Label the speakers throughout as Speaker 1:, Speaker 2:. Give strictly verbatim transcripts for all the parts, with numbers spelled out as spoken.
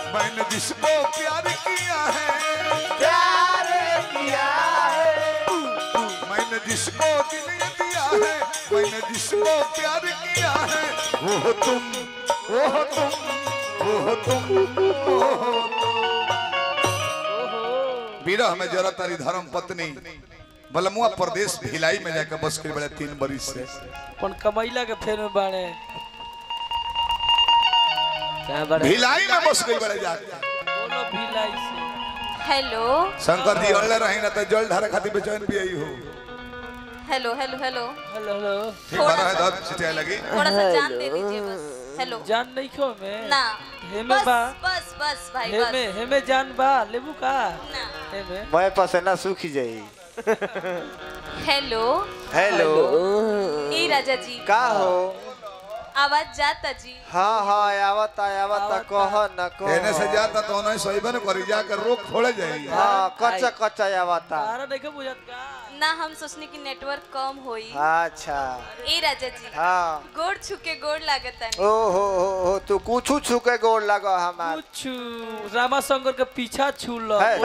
Speaker 1: मैंने जिसको प्यार किया है
Speaker 2: प्यार किया है
Speaker 1: मैंने जिसको दिल दिया है मैंने जिसको प्यार किया है वो हो तुम वो हो तुम वो हो तुम वो हो तुम। विरह में जरा तारी धर्म पत्नी बलमुआ प्रदेश भिलाई में जाकर बस के बड़े तीन बरिस से
Speaker 3: पण कमैला के फेर में बाड़े
Speaker 1: भिलाई में बस गई बड़े जाके
Speaker 3: बोलो भिलाई से।
Speaker 4: हेलो
Speaker 1: शंकर जी अल्लाह रही ना तो जल धारा खाती बेचैन भी आई हो।
Speaker 4: Hello hello hello
Speaker 3: hello hello
Speaker 1: ठीक बारा है दर्द चिटिया लगी
Speaker 4: थोड़ा सा जान दे दीजिए बस। हेलो
Speaker 3: जान नहीं खो में
Speaker 4: ना
Speaker 3: हेमे
Speaker 4: बस
Speaker 3: बा
Speaker 4: बस बस भाई बस
Speaker 3: हेमे हेमे जान बा लेबू का
Speaker 4: ना
Speaker 3: हेमे
Speaker 2: मैं पसेना सूखी जाई।
Speaker 4: हेलो
Speaker 2: हेलो
Speaker 4: ई राजा जी
Speaker 2: का हो
Speaker 4: आवाज जाता जी
Speaker 2: हाँ हाँ आवता आवता कह न कह
Speaker 1: कहने से जाता तो उन्हें सही बन करी जाकर रोक थोड़े जाएगी।
Speaker 2: हाँ कच्चा कच्चा आवता
Speaker 3: तारा देखो बुझत का
Speaker 4: ना हम सोचने की नेटवर्क कम होई।
Speaker 2: अच्छा
Speaker 4: ए राजा जी
Speaker 2: हाँ
Speaker 4: गोड़ छुके गोड़ लागता
Speaker 2: ओ हो हो हो तू कुछ छुके गोड़ लगा हमार
Speaker 3: कुछ रामा शंकर के पीछा छू लो
Speaker 2: है।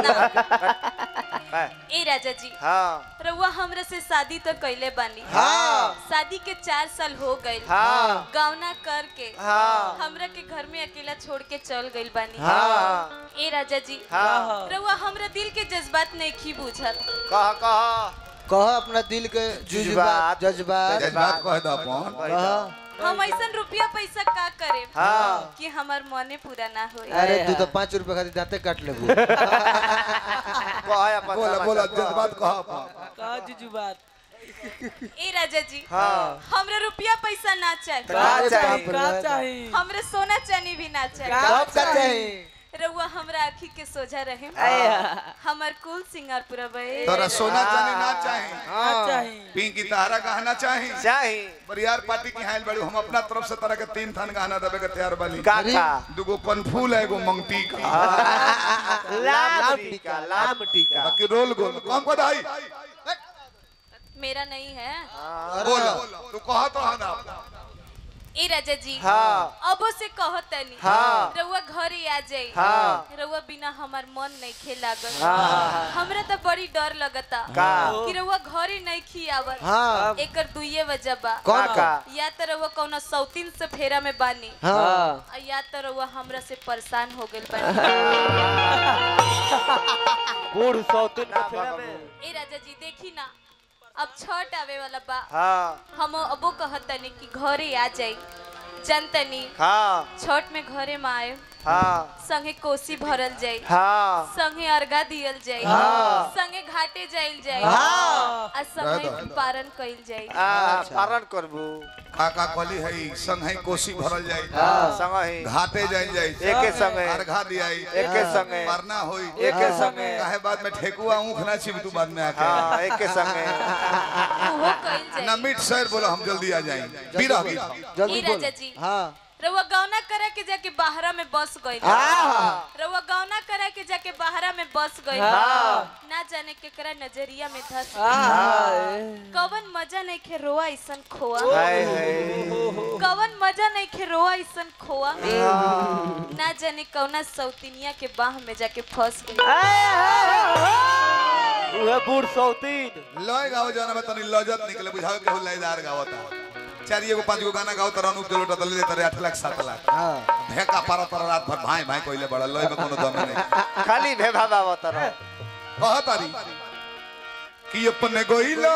Speaker 4: ए राजा जी
Speaker 2: हाँ
Speaker 4: रउआ हमरा से शादी तो कैले बानी
Speaker 2: हाँ
Speaker 4: शादी के चार साल हो गए
Speaker 2: हाँ
Speaker 4: गावना करके
Speaker 2: हाँ
Speaker 4: हमरा के घर में अकेला छोड़ के चल गइल बानी।
Speaker 2: हाँ
Speaker 4: ए राजा जी
Speaker 2: हाँ
Speaker 4: रउआ हमरा दिल के जज्बात नहीं खी बुझत।
Speaker 2: कह कह
Speaker 5: कह अपना दिल के
Speaker 2: जज्बात
Speaker 5: जज्बात
Speaker 1: जज्बात कह दो अपन
Speaker 5: कह
Speaker 4: हम ऐसा रुपया पैसा का करे
Speaker 2: हाँ
Speaker 4: कि हमार मने पूरा ना होई।
Speaker 5: अरे तू तो पाँच रुपए खातिर दांते काट लेबू
Speaker 2: कह अपन
Speaker 1: बोला बोला जज्बात कह अपन
Speaker 3: का जुजू बात
Speaker 4: ए राजा जी
Speaker 2: हाँ
Speaker 4: हमरा रुपया पैसा ना चाहिए
Speaker 2: का चाहिए
Speaker 3: का चाहिए
Speaker 4: हमरा सोना चांदी भी ना चाहिए
Speaker 5: सब का चाहिए
Speaker 4: रउआ हमरा आँखी के सोझा रहे हमार कुल सिंगार पूरा बहे
Speaker 1: तोरा सोना चांदी ना चाहे
Speaker 3: का चाहिए
Speaker 1: पिंकी तारा गहना चाहे
Speaker 2: चाही
Speaker 1: बरियार पार्टी की हाइल बड़ी हम अपना तरफ से तरह के तीन थान गहना देवे के तैयार बानी
Speaker 2: का का
Speaker 1: दुगो कनफूल है एगो मंगती का
Speaker 2: लाम टीका लाम टीका
Speaker 1: बाकी रोल गोल कौन को दाई
Speaker 4: मेरा नहीं है।
Speaker 1: बोलो तू कहा तो है ना
Speaker 4: ए राजा जी
Speaker 2: हाँ
Speaker 4: अबो से कहतनी
Speaker 2: हाँ
Speaker 4: रउआ घरे आ जाई
Speaker 2: हाँ
Speaker 4: रउआ बिना हमार मन नहीं खे लागल
Speaker 2: हाँ
Speaker 4: हमरा तो बड़ी डर लगता
Speaker 2: का
Speaker 4: कि रउआ घरे नहीं खी आवत
Speaker 5: हाँ
Speaker 4: एकर दुइये वजह बा
Speaker 2: कौन का
Speaker 4: या तो रउआ कौनो सौतीन से फेरा में बानी
Speaker 5: हाँ
Speaker 4: आ या तो रउआ हमरा से परेशान हो गेल बानी।
Speaker 2: बूढ़ सौतन के फेरा में
Speaker 4: ए राजा जी देखी ना अब छठ आवे वाला बा
Speaker 2: हाँ
Speaker 4: हम अबो कहतनी कि घरे आ जाई जनतनी
Speaker 2: हाँ
Speaker 4: छठ में घरे में आए
Speaker 2: हाँ
Speaker 4: संगे कोसी भरल जाई
Speaker 2: हाँ
Speaker 4: संगे अर्घा दियल जाई
Speaker 2: हाँ।
Speaker 4: संगे घाटे जाइल जाई
Speaker 2: हाँ।
Speaker 4: आ संगे पारण कइल जाई।
Speaker 2: आ पारण करबू
Speaker 1: काका कली है संग है कोसी भरल जाई
Speaker 2: संग ही
Speaker 1: घाटे जाई जाई
Speaker 2: एके संगे
Speaker 1: अर्घा दियाई
Speaker 2: एके संगे
Speaker 1: मरना होई
Speaker 2: एके संगे
Speaker 1: काहे बाद में ठेकुआ ऊख ना छिप तू बाद में आके
Speaker 2: हाँ एके संगे
Speaker 4: ओहो कइल
Speaker 1: ना
Speaker 4: जाई।
Speaker 1: मिट शहर बोलो हम जल्दी आ जाएं बीरा बीरा
Speaker 4: ई
Speaker 5: जल्दी बोल
Speaker 4: राजा जी
Speaker 5: हाँ
Speaker 4: रउआ गौना करा के जाके बाहरा में बस गइल
Speaker 2: हाँ।
Speaker 4: रउआ गौना करा के जाके बाहरा में बस गइल
Speaker 2: हाँ।
Speaker 4: ना जाने केकरा नजरिया में धस कवन मजा नहीं खे रोआ ऐसन खोआ
Speaker 2: हाय हाय
Speaker 4: कवन मजा नहीं खे रोआ ऐसन खोआ ना जाने कौना सौतिनिया के बाह में जाके फंस गई।
Speaker 2: उहे बूढ़ सौतीन
Speaker 1: लय गाओ जाना में तनी लजत निकले बुझाओ के हो लयदार गावता चार एगो पांच गो गाना गाओ तरह अनुप जलोटा तले ले तरे आठ लाख सात लाख
Speaker 5: हाँ
Speaker 1: भेका पारा तर रात भर भाई भाई कोइले बड़ा लय में कोनो दम नहीं
Speaker 2: खाली भेभा बाबा तरह
Speaker 1: कह तारी कि अपने गोइला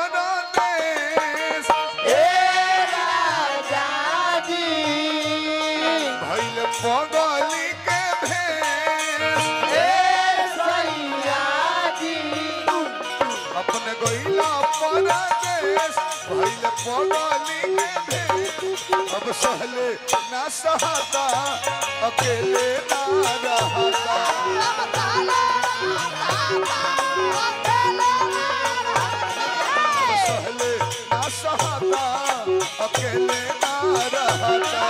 Speaker 1: परदेश
Speaker 2: ए राजा जी
Speaker 1: भइल पगली के भेष
Speaker 2: ए सैया जी
Speaker 1: अपने गोइला परदेश भइल पगली के भेष अब सहले ना सहता अकेले ना रहता सहले ना सहता अकेले ना रहता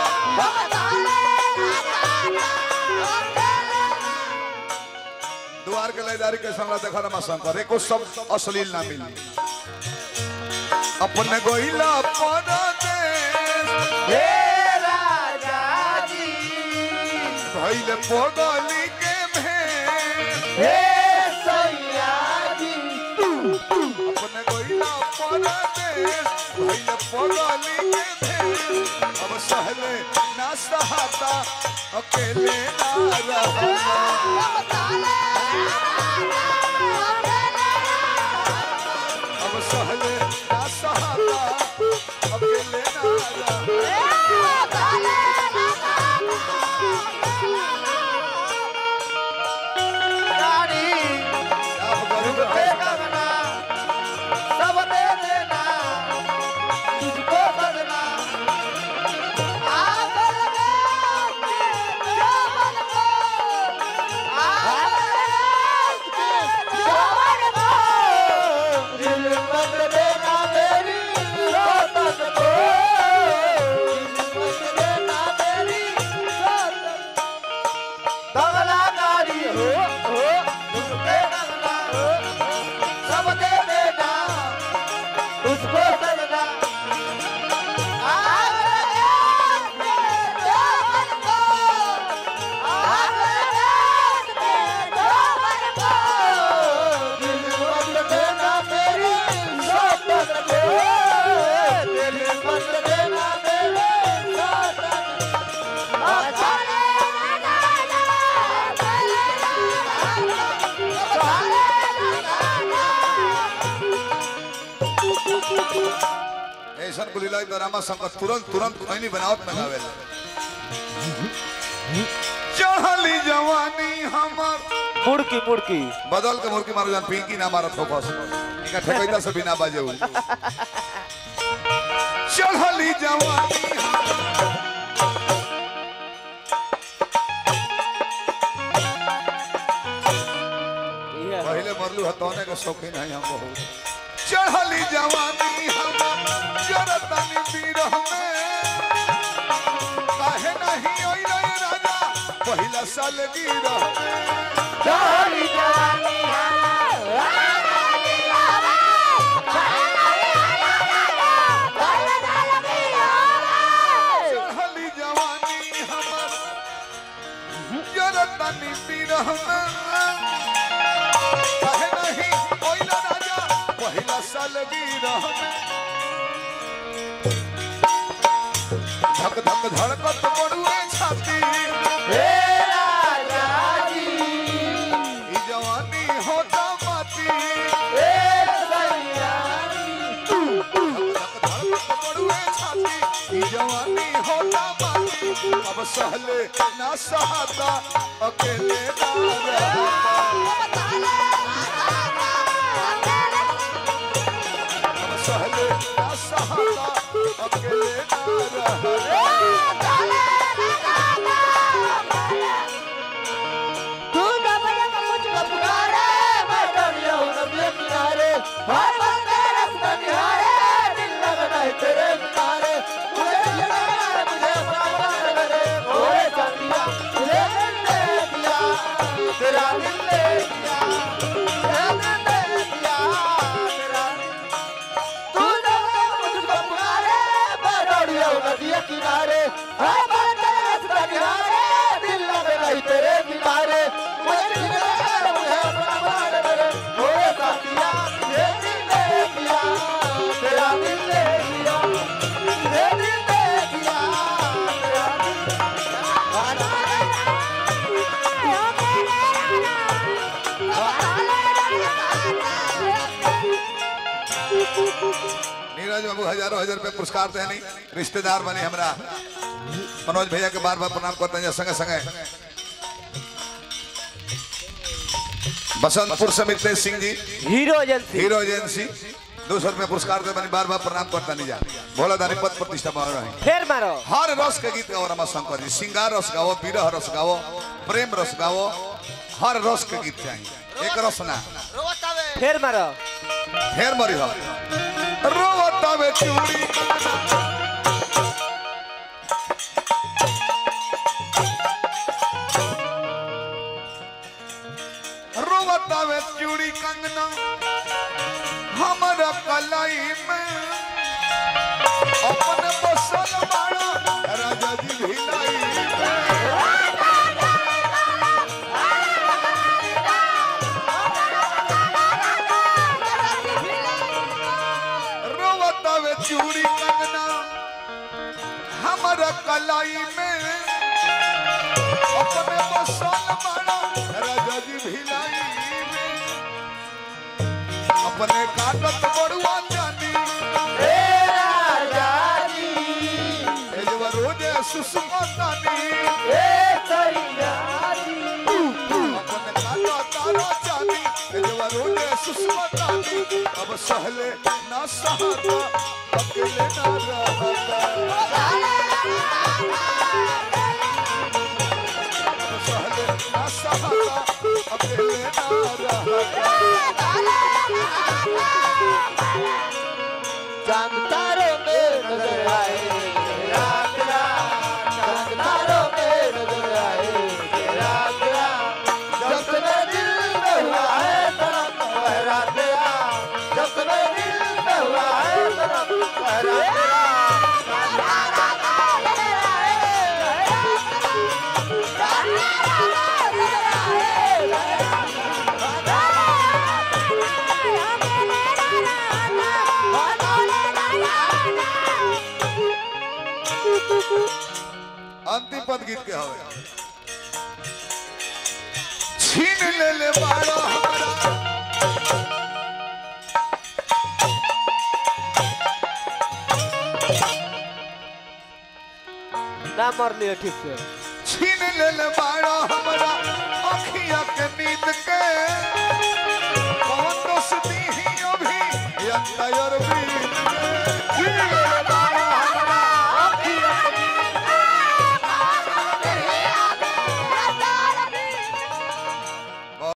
Speaker 1: द्वार के लयदारी के सामने देखा रमा शंकर एको सब अश्लील ना मिली अपने गोइला परदेश
Speaker 2: हे राजा जी
Speaker 1: भइल पगली के
Speaker 5: हे सैया जी
Speaker 1: अपने गइला परदेश भइल पगली के भेष अब सहले ना सहाता अकेले ना रहना अब सहले ना सहाता अकेले ना रहना
Speaker 5: गाड़ी
Speaker 1: अब गरीब
Speaker 5: पे करना सब दे देना तुझको बदना आप लगे जो मन को आप लगे जो मन को दिल मत देना मेरी रोतन को दिल मत देना मेरी रोतन तगला गाड़ी हो हो तुझ पे लगना हो सब दे देना उसको सजना आप लगे जो मन को आप लगे जो मन को दिल मत देना मेरी रोतन को दिल मत देना मेरी रोतन
Speaker 1: ऐसा गुलिलाई डरामा संकट तुरंत तुरंत नहीं बनावट में गावे चढ़ली जवानी हमर
Speaker 2: मुड़की मुड़की
Speaker 1: बदल के मुर्की मारो जान पिंकी ना मारत हो बस इनका ठेकैता से बिना बाजे हो चढ़ली जवानी पहले मरलू हतौने के शौकीन है हम बहुत चढ़ली जवानी हम जरतनी बीरह में काहे नहीं ओई रे राजा पहिला साल गिरह में
Speaker 5: चढ़ली जवानी
Speaker 1: चढ़ली जवानी हमर जरतनी बीरह में काहे नहीं ओई रे राजा पहिला साल गिरह में धक धक धड़कत बड़ुए छाती
Speaker 5: हे राजा जी
Speaker 1: ई जवानी होता माटी
Speaker 5: हे सैया जी
Speaker 1: धक धक धड़कत बड़ुए छाती ई जवानी होता माटी अब सहले ना सहाता अकेले ना रहता अब सहले ना सहाता अकेले ना रहता
Speaker 5: तू न बजा मुझको पुकारे मैं डरिया हूँ नदिया किनारे हर पल तेरे रास्ता निहारे दिल लगना है तेरे किनारे मुझे दिल लगना है मुझे अपना प्यार करे ओए साथिया तुझे दिल दे दिया तेरा दिल दे दिया तेरा दिल दे दिया तेरा तू न बजा मुझको पुकारे मैं डरिया हूँ नदिया किनारे हर पल तेरे रास्ता निहारे दिल लगना है तेरे किनारे मुझे दिल लगना है मुझे अपना प्यार करे ओए साथिया तुझे दिल दे दिया तेरा दिल दे दिया तुझे दिल दे दिया तेरा दिल
Speaker 1: नीरज बाबू हजारों हजार रुपए पुरस्कार दे नहीं रिश्तेदार बने हमरा मनोज भैया के बार बार प्रणाम करते हैं संगे संगे बसंतपुर से मिलते Singh ji
Speaker 2: hero agency
Speaker 1: hero agency दो सौ रुपए पुरस्कार दे बनी बार बार प्रणाम करता नहीं जा भोला दानी पद प्रतिष्ठा में रहे
Speaker 2: फिर मारो
Speaker 1: हर रस के गीत गाओ रमा शंकर जी सिंगार रस गाओ विरह रस गाओ प्रेम रस गाओ हर रस के गीत चाहिए एक रस ना
Speaker 2: फिर मारो
Speaker 1: फेर मरी हो रोवतावे चूड़ी रोवतावे चूड़ी कंगना हमारा कलाई में अपने बसल बाड़ा राजा जी भिलाई में अपने बसल माना राजा जी भिलाई में अपने काटत बड़ुआ जानी
Speaker 5: हे राजा जी
Speaker 1: एजवा रोजे सुषमतानी
Speaker 5: हे सैया जी
Speaker 1: अपने काटा तारा जानी एजवा रोजे सुषमतानी अब सहले ना सहाता अकेले ना रहता सहले ना सहाता अकेले ना रहता
Speaker 5: चांद तारों में नजर आए रात रात चांद तारों में नजर आए रात रात जब से मेरे दिल में हुआ है तरफ पहरा तेरा जब से मेरे दिल में हुआ है तरफ पहरा तेरा
Speaker 1: अंतिम पद गीत के हवे छीन ले ले बाड़ा हमारा
Speaker 5: ना मर लिया ठीक से
Speaker 1: छीन ले ले बाड़ा हमारा अखिया के नींद के कौन दोस्ती ही अभी अंतर